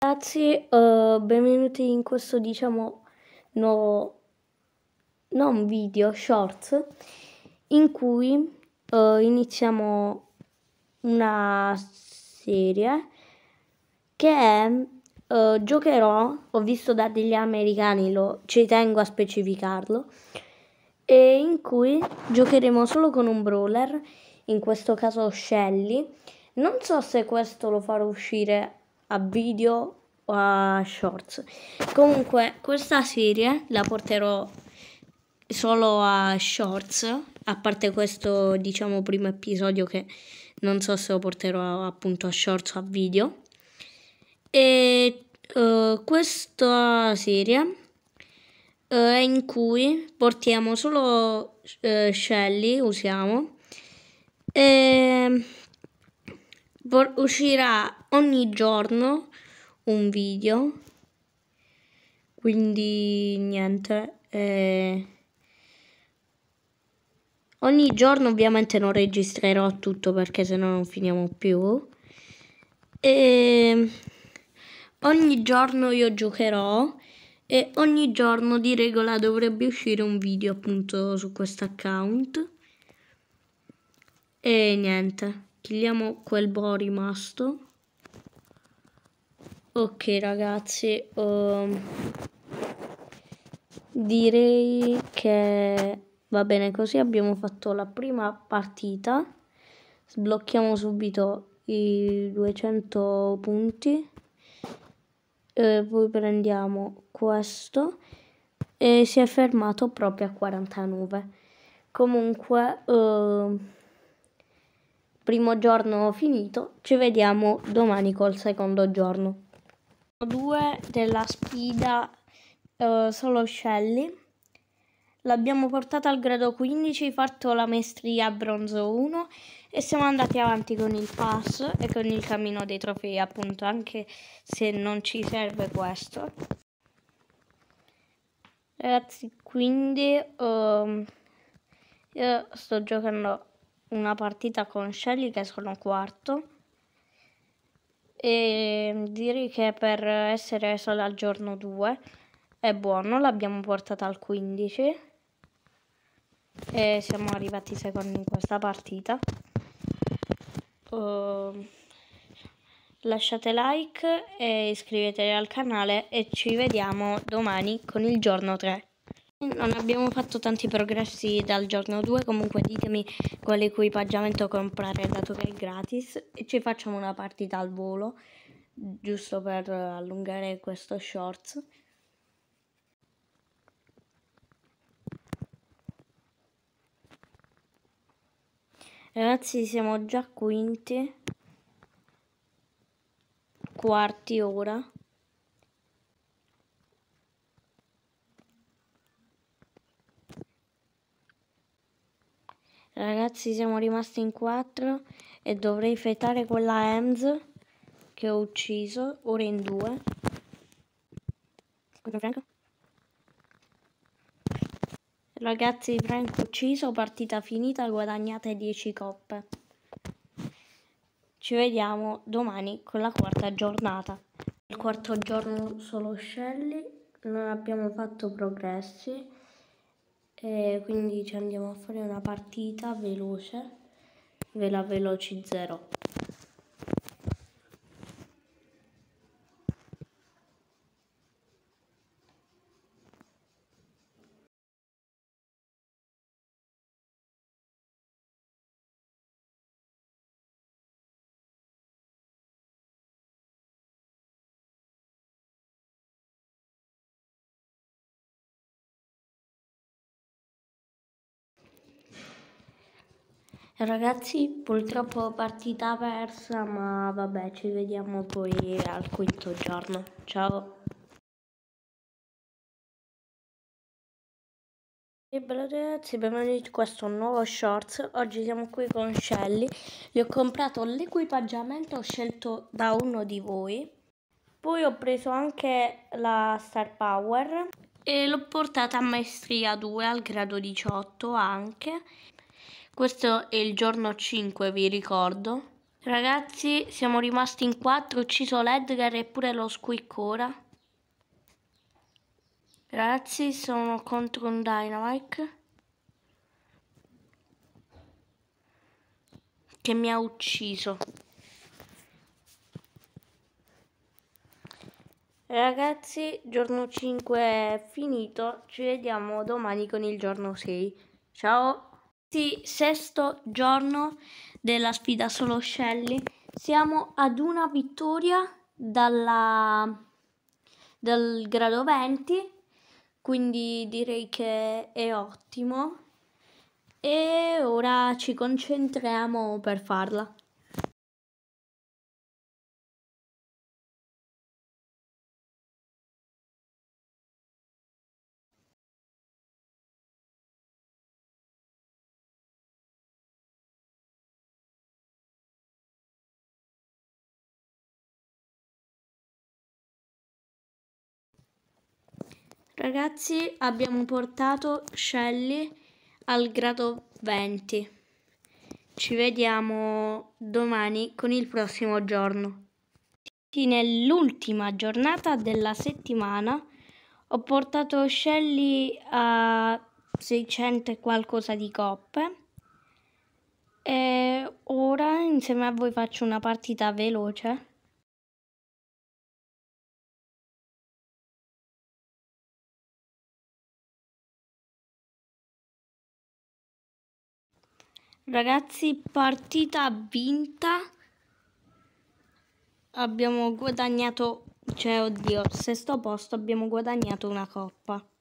Ragazzi, benvenuti in questo nuovo, non video, shorts, in cui iniziamo una serie che è, giocherò, ho visto da degli americani, ci tengo a specificarlo, e in cui giocheremo solo con un brawler, in questo caso Shelly. Non so se questo lo farò uscire a video o a shorts. Comunque questa serie la porterò solo a shorts, a parte questo primo episodio che non so se lo porterò appunto a shorts o a video. E questa serie è in cui portiamo solo Shelly, usiamo, e uscirà ogni giorno un video, quindi niente, ogni giorno ovviamente non registrerò tutto perché sennò non finiamo più, e ogni giorno io giocherò e ogni giorno di regola dovrebbe uscire un video appunto su questo account. E niente, killiamo quel boh rimasto. Ok ragazzi, direi che va bene così, abbiamo fatto la prima partita. Sblocchiamo subito i 200 punti. Poi prendiamo questo e si è fermato proprio a 49. Comunque primo giorno finito, ci vediamo domani col secondo giorno. 2 della sfida solo Shelly, l'abbiamo portata al grado 15, fatto la maestria bronzo 1 e siamo andati avanti con il pass e con il cammino dei trofei, appunto, anche se non ci serve questo. Ragazzi, quindi io sto giocando una partita con Shelly che sono quarto e direi che per essere solo al giorno 2 è buono, l'abbiamo portata al 15 e siamo arrivati secondi in questa partita. Lasciate like e iscrivetevi al canale e ci vediamo domani con il giorno 3. Non abbiamo fatto tanti progressi dal giorno 2, comunque ditemi quale equipaggiamento comprare dato che è gratis e ci facciamo una partita al volo, giusto per allungare questo shorts. Ragazzi, siamo già quarti ora. Ragazzi, siamo rimasti in 4 e dovrei fetare quella Ems che ho ucciso, ora in 2. Franco. Ragazzi, Franco ucciso, partita finita, guadagnate 10 coppe. Ci vediamo domani con la quarta giornata. Il quarto giorno solo Shelly, non abbiamo fatto progressi e quindi ci andiamo a fare una partita veloce, ve la velocizzerò. Ragazzi, purtroppo partita persa, ma vabbè, ci vediamo poi al quinto giorno. Ciao. E bella ragazzi, benvenuti in questo nuovo shorts. Oggi siamo qui con Shelly. Gli ho comprato l'equipaggiamento scelto da uno di voi. Poi ho preso anche la Star Power e l'ho portata a maestria 2 al grado 18 anche. Questo è il giorno 5, vi ricordo. Ragazzi, siamo rimasti in 4, ho ucciso l'Edgar e pure lo Squeak ora. Ragazzi, sono contro un Dynamite che mi ha ucciso. Ragazzi, giorno 5 è finito, ci vediamo domani con il giorno 6. Ciao! Sì, sesto giorno della sfida solo Shelly. Siamo ad una vittoria dal grado 20, quindi direi che è ottimo. E ora ci concentriamo per farla. Ragazzi, abbiamo portato Shelly al grado 20. Ci vediamo domani con il prossimo giorno. Nell'ultima giornata della settimana ho portato Shelly a 600 e qualcosa di coppe e ora insieme a voi faccio una partita veloce. Ragazzi, partita vinta. Abbiamo guadagnato, sesto posto, abbiamo guadagnato una coppa.